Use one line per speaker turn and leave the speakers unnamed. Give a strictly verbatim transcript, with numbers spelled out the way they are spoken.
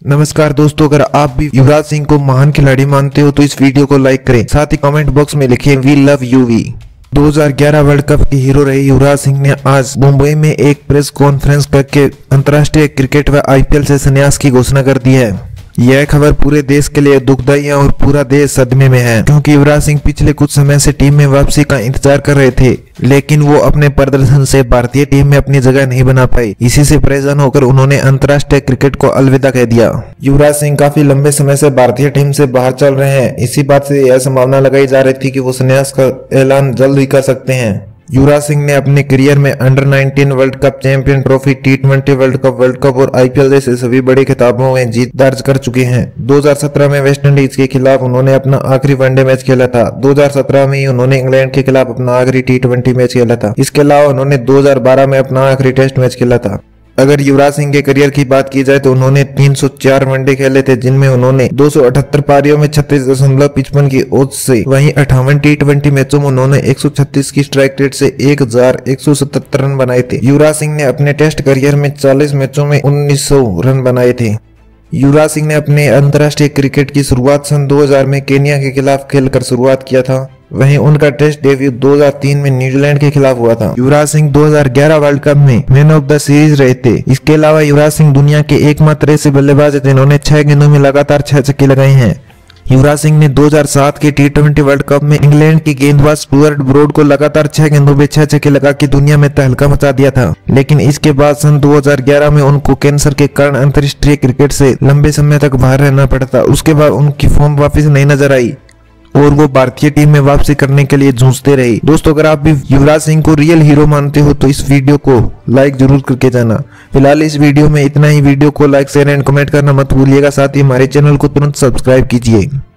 नमस्कार दोस्तों, अगर आप भी युवराज सिंह को महान खिलाड़ी मानते हो तो इस वीडियो को लाइक करें, साथ ही कमेंट बॉक्स में लिखें वी लव यूवी। दो हज़ार ग्यारह वर्ल्ड कप के हीरो रहे युवराज सिंह ने आज मुंबई में एक प्रेस कॉन्फ्रेंस करके अंतर्राष्ट्रीय क्रिकेट व आईपीएल से संन्यास की घोषणा कर दी है। यह खबर पूरे देश के लिए दुखदायी है और पूरा देश सदमे में है, क्योंकि युवराज सिंह पिछले कुछ समय से टीम में वापसी का इंतजार कर रहे थे, लेकिन वो अपने प्रदर्शन से भारतीय टीम में अपनी जगह नहीं बना पाए। इसी से परेशान होकर उन्होंने अंतर्राष्ट्रीय क्रिकेट को अलविदा कह दिया। युवराज सिंह काफी लंबे समय से भारतीय टीम से बाहर चल रहे हैं। इसी बात से यह संभावना लगाई जा रही थी कि वो संन्यास का ऐलान जल्द ही कर सकते हैं। युवराज सिंह ने अपने करियर में under nineteen world cup, champion trophy, T twenty world cup, world cup और आईपीएल जैसे सभी बड़े खिताबों में जीत दर्ज कर चुके हैं। दो हज़ार सत्रह में वेस्टइंडीज के खिलाफ उन्होंने अपना आखिरी वनडे मैच खेला था। दो हज़ार सत्रह में ही उन्होंने इंग्लैंड के खिलाफ अपना आखिरी टी ट्वेंटी मैच खेला था। इसके अलावा उन्होंने दो हज़ार बारह में अपना आखिरी टेस्ट मैच खेला था। अगर युवराज सिंह के करियर की बात की जाए तो उन्होंने तीन सौ चार वनडे खेले थे, जिनमें उन्होंने दो सौ अठहत्तर पारियों में छत्तीस दशमलव पचपन की औसत से, वहीं अट्ठावन टी ट्वेंटी मैचों में उन्होंने एक सौ छत्तीस की स्ट्राइक रेट से एक हजार एक सौ सतहत्तर रन बनाए थे। युवराज सिंह ने अपने टेस्ट करियर में चालीस मैचों में उन्नीस सौ रन बनाए थे। युवराज सिंह ने अपने अंतर्राष्ट्रीय क्रिकेट की शुरुआत सन दो हज़ार में केन्या के खिलाफ खेलकर शुरुआत किया था। वहीं उनका टेस्ट डेब्यू दो हज़ार तीन में न्यूजीलैंड के खिलाफ हुआ था। युवराज सिंह दो हज़ार ग्यारह वर्ल्ड कप में मैन ऑफ द सीरीज रहे थे। इसके अलावा युवराज सिंह दुनिया के एकमात्र ऐसे बल्लेबाज थे जिन्होंने छह गेंदों में लगातार छह छक्के लगाए हैं। युवराज सिंह ने दो हज़ार सात के टी ट्वेंटी वर्ल्ड कप में इंग्लैंड के गेंदबाज स्टुअर्ट ब्रॉड को लगातार छह गेंदों में छह छक्के लगा के दुनिया में तहलका मचा दिया था। लेकिन इसके बाद सन दो हज़ार ग्यारह में उनको कैंसर के कारण अंतर्राष्ट्रीय क्रिकेट से लंबे समय तक बाहर रहना पड़ा था। उसके बाद उनकी फॉर्म वापस नहीं नजर आई और वो भारतीय टीम में वापसी करने के लिए जूझते रहे। दोस्तों, अगर आप भी युवराज सिंह को रियल हीरो मानते हो तो इस वीडियो को लाइक जरूर करके जाना। फिलहाल इस वीडियो में इतना ही। वीडियो को लाइक, शेयर एंड कमेंट करना मत भूलिएगा। साथ ही हमारे चैनल को तुरंत सब्सक्राइब कीजिए।